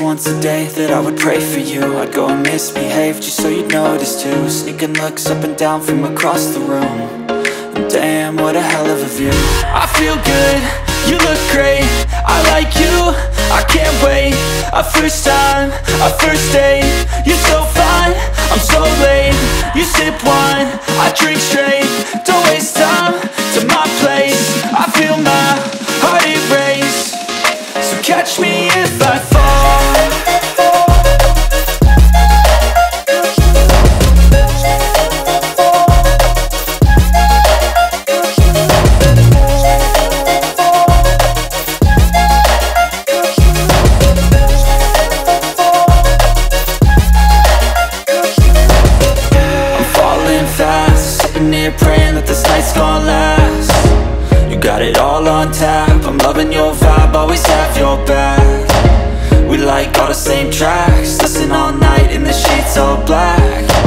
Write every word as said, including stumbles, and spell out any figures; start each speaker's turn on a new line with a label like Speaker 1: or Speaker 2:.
Speaker 1: once a day that I would pray for you. I'd go and misbehave just so you'd notice too. Sneaking looks up and down from across the room. And damn, what a hell of a view. I feel good, you look great, I like you, I can't wait. A first time, a first date, you're so fine, I'm so late. You sip wine, I drink straight. Don't waste time to my place. I feel my heart erase. So catch me if I fall. Praying that this night's gonna last. You got it all on tap, I'm loving your vibe, always have your back. We like all the same tracks, listen all night in the sheets all black.